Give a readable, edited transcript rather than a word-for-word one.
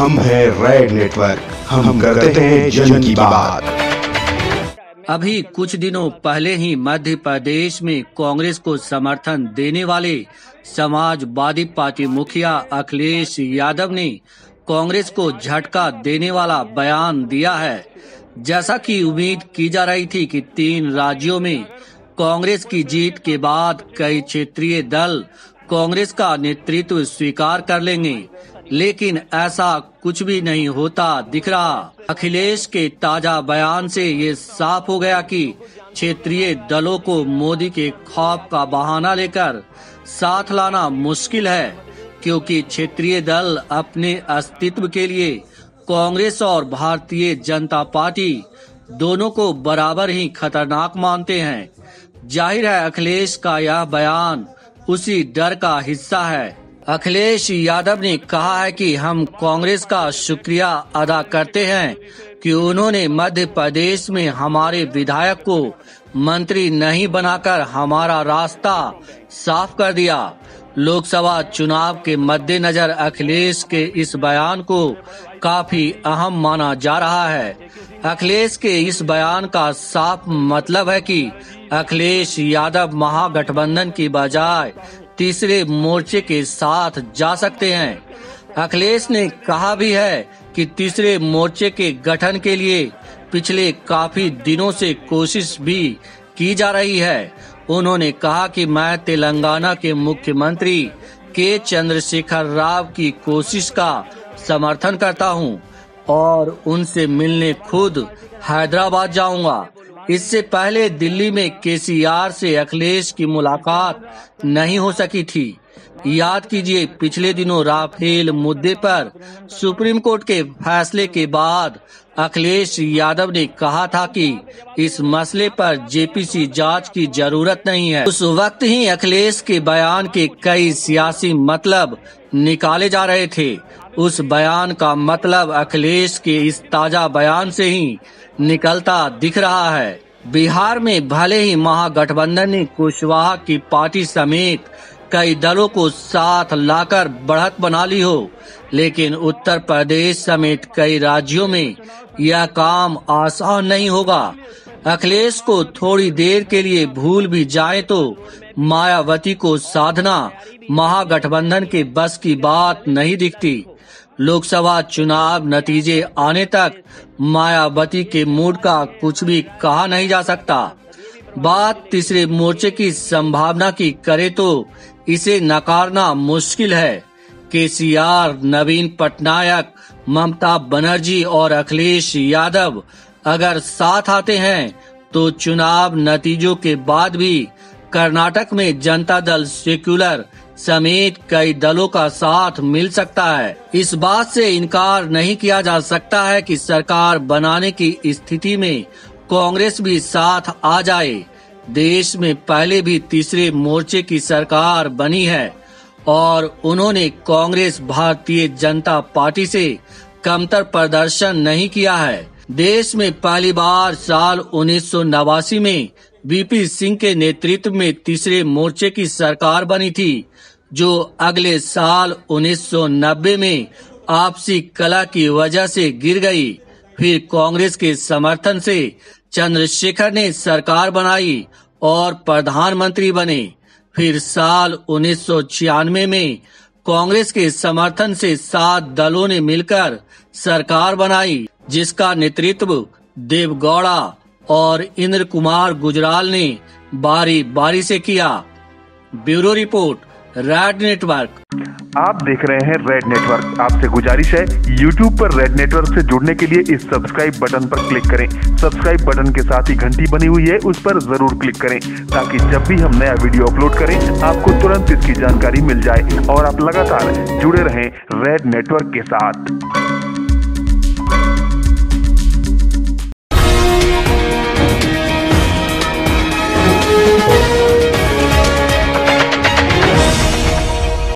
हम है red network, हम करते हैं जन की बात। अभी कुछ दिनों पहले ही मध्य प्रदेश में कांग्रेस को समर्थन देने वाले समाजवादी पार्टी मुखिया अखिलेश यादव ने कांग्रेस को झटका देने वाला बयान दिया है। जैसा कि उम्मीद की जा रही थी कि 3 राज्यों में कांग्रेस की जीत के बाद कई क्षेत्रीय दल कांग्रेस का नेतृत्व स्वीकार कर लेंगे, लेकिन ऐसा कुछ भी नहीं होता दिख रहा। अखिलेश के ताजा बयान से ये साफ हो गया कि क्षेत्रीय दलों को मोदी के खौफ का बहाना लेकर साथ लाना मुश्किल है, क्योंकि क्षेत्रीय दल अपने अस्तित्व के लिए कांग्रेस और भारतीय जनता पार्टी दोनों को बराबर ही खतरनाक मानते हैं। जाहिर है अखिलेश का यह बयान उसी डर का हिस्सा है। अखिलेश यादव ने कहा है कि हम कांग्रेस का शुक्रिया अदा करते हैं कि उन्होंने मध्य प्रदेश में हमारे विधायक को मंत्री नहीं बनाकर हमारा रास्ता साफ कर दिया। लोकसभा चुनाव के मद्देनजर अखिलेश के इस बयान को काफी अहम माना जा रहा है। अखिलेश के इस बयान का साफ मतलब है कि अखिलेश यादव महागठबंधन की बजाय तीसरे मोर्चे के साथ जा सकते हैं। अखिलेश ने कहा भी है कि तीसरे मोर्चे के गठन के लिए पिछले काफी दिनों से कोशिश भी की जा रही है। उन्होंने कहा कि मैं तेलंगाना के मुख्यमंत्री के चंद्रशेखर राव की कोशिश का समर्थन करता हूं और उनसे मिलने खुद हैदराबाद जाऊंगा। इससे पहले दिल्ली में केसीआर से अखिलेश की मुलाकात नहीं हो सकी थी। याद कीजिए, पिछले दिनों राफेल मुद्दे पर सुप्रीम कोर्ट के फैसले के बाद अखिलेश यादव ने कहा था कि इस मसले पर जेपीसी जांच की जरूरत नहीं है। उस वक्त ही अखिलेश के बयान के कई सियासी मतलब निकाले जा रहे थे। उस बयान का मतलब अखिलेश के इस ताजा बयान से ही निकलता दिख रहा है। बिहार में भले ही महागठबंधन ने कुशवाहा की पार्टी समेत कई दलों को साथ लाकर बढ़त बना ली हो, लेकिन उत्तर प्रदेश समेत कई राज्यों में यह काम आसान नहीं होगा। अखिलेश को थोड़ी देर के लिए भूल भी जाए तो मायावती को साधना महागठबंधन के बस की बात नहीं दिखती। लोकसभा चुनाव नतीजे आने तक मायावती के मूड का कुछ भी कहा नहीं जा सकता। बात तीसरे मोर्चे की संभावना की करे तो इसे नकारना मुश्किल है। केसीआर, नवीन पटनायक, ममता बनर्जी और अखिलेश यादव अगर साथ आते हैं तो चुनाव नतीजों के बाद भी कर्नाटक में जनता दल सेक्युलर समेत कई दलों का साथ मिल सकता है। इस बात से इनकार नहीं किया जा सकता है कि सरकार बनाने की स्थिति में कांग्रेस भी साथ आ जाए। देश में पहले भी तीसरे मोर्चे की सरकार बनी है और उन्होंने कांग्रेस भारतीय जनता पार्टी से कमतर प्रदर्शन नहीं किया है। देश में पहली बार साल 1989 में वीपी सिंह के नेतृत्व में तीसरे मोर्चे की सरकार बनी थी, जो अगले साल 1990 में आपसी कलह की वजह से गिर गई। फिर कांग्रेस के समर्थन से चंद्रशेखर ने सरकार बनाई और प्रधानमंत्री बने। फिर साल 1996 में कांग्रेस के समर्थन से 7 दलों ने मिलकर सरकार बनाई, जिसका नेतृत्व देवगौड़ा और इंद्र कुमार गुजराल ने बारी बारी से किया। Bureau report, red network. आप देख रहे हैं रेड नेटवर्क। आपसे गुजारिश है, YouTube पर रेड नेटवर्क से जुड़ने के लिए इस सब्सक्राइब बटन पर क्लिक करें। सब्सक्राइब बटन के साथ ही घंटी बनी हुई है, उस पर जरूर क्लिक करें ताकि जब भी हम नया वीडियो अपलोड करें आपको तुरंत इसकी जानकारी मिल जाए और आप लगातार जुड़े रहें रेड नेटवर्क के साथ।